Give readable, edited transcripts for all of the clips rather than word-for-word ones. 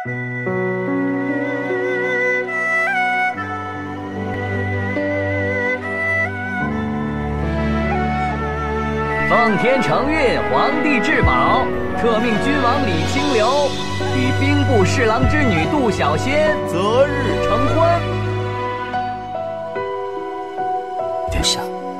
奉天承运，皇帝至宝，特命君王李清流与兵部侍郎之女杜小仙择日成婚。 殿下，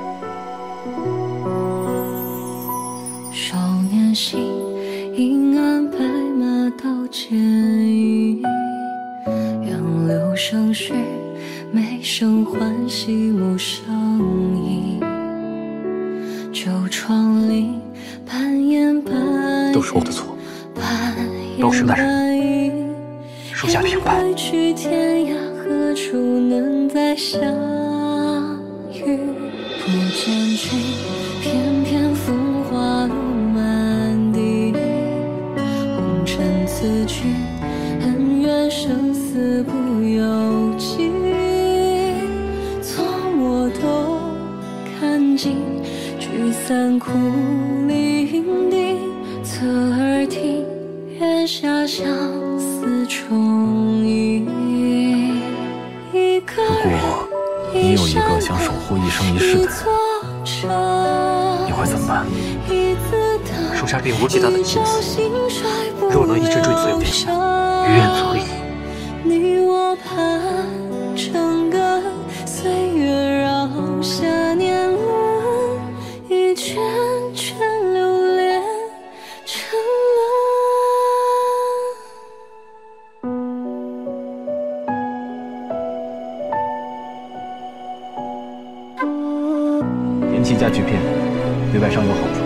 少年心，银鞍白马刀剑影，杨柳生絮，眉生欢喜幕上映。旧窗棂，半掩半影， 都是我的错，都是大人，属下平白。 去天涯何处能再相遇？不见君，翩翩风华落满地。红尘此去，恩怨生死不由己。错我都看尽。聚散苦伶仃，侧耳听月下相思重映。 如果你有一个想守护一生一世的人，你会怎么办？ 属下并无其他的心思，若能一直追随殿下，于愿足矣。 你我盼成根，岁月饶下年轮。圈圈流连沉沦。天气加菊片，对外伤有好处。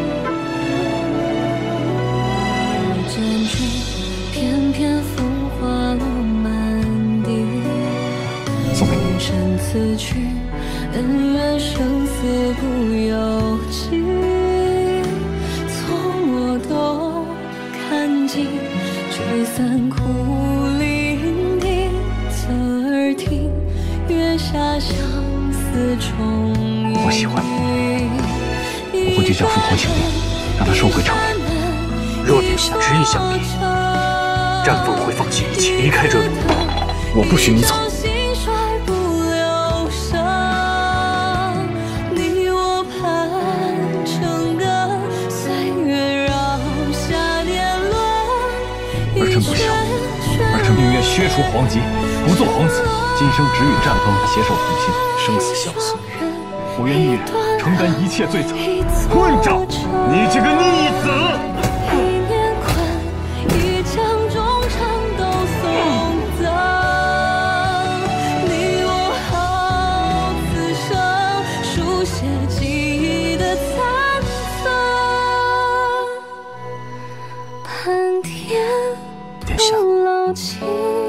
不见君，翩翩风华落满地。 送给你。 红尘此去，恩怨生死不由己。错我都看尽，聚散苦伶仃。侧耳听月下相思重映。 我喜欢你，我会去叫父皇请令，让他收回城门。 若殿下执意相逼，战凤会放弃一切离开这里。 我不许你走。 儿臣不孝，儿臣宁愿削除皇籍，不做皇子，今生只与战风携手同心，生死相随。我愿一人承担一切罪责。混账！你这个逆子！ 盼天不老情。